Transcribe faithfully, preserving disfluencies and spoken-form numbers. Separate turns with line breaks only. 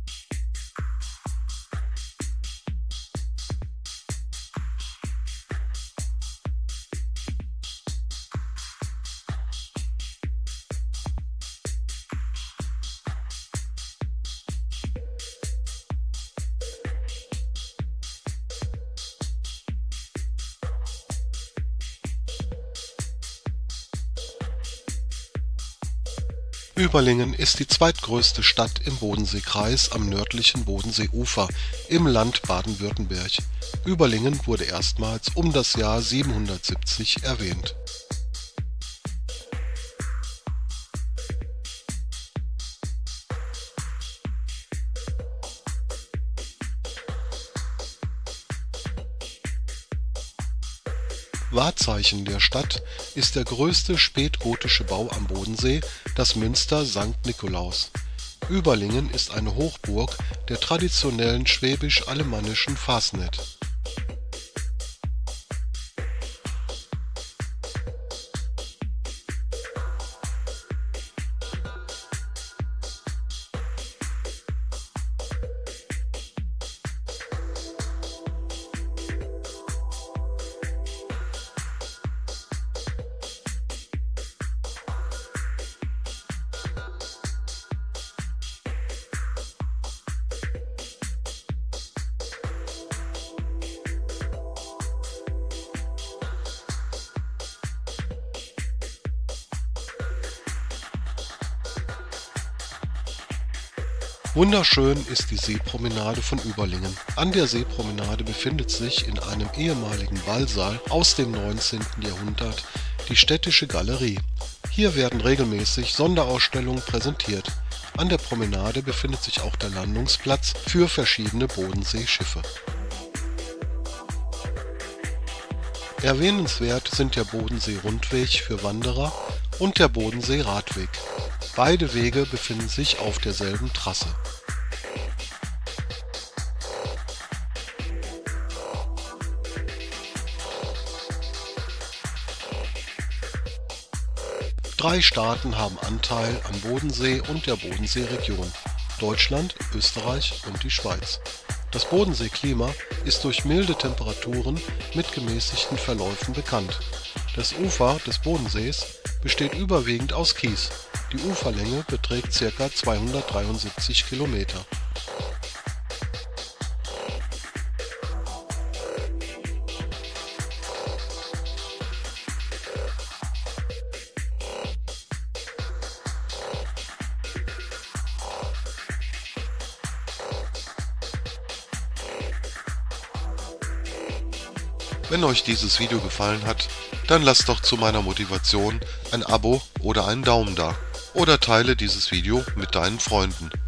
Überlingen ist die zweitgrößte Stadt im Bodenseekreis am nördlichen Bodenseeufer im Land Baden-Württemberg. Überlingen wurde erstmals um das Jahr siebenhundertsiebzig erwähnt. Wahrzeichen der Stadt ist der größte spätgotische Bau am Bodensee, das Münster Sankt Nikolaus. Überlingen ist eine Hochburg der traditionellen schwäbisch-alemannischen Fasnet. Wunderschön ist die Seepromenade von Überlingen. An der Seepromenade befindet sich in einem ehemaligen Ballsaal aus dem neunzehnten Jahrhundert die Städtische Galerie. Hier werden regelmäßig Sonderausstellungen präsentiert. An der Promenade befindet sich auch der Landungsplatz für verschiedene Bodenseeschiffe. Erwähnenswert sind der Bodensee-Rundweg für Wanderer und der Bodensee-Radweg. Beide Wege befinden sich auf derselben Trasse. Drei Staaten haben Anteil am Bodensee und der Bodenseeregion: Deutschland, Österreich und die Schweiz. Das Bodenseeklima ist durch milde Temperaturen mit gemäßigten Verläufen bekannt. Das Ufer des Bodensees besteht überwiegend aus Kies. Die Uferlänge beträgt ca. zweihundertdreiundsiebzig Kilometer. Wenn euch dieses Video gefallen hat, dann lasst doch zu meiner Motivation ein Abo oder einen Daumen da. Oder teile dieses Video mit deinen Freunden.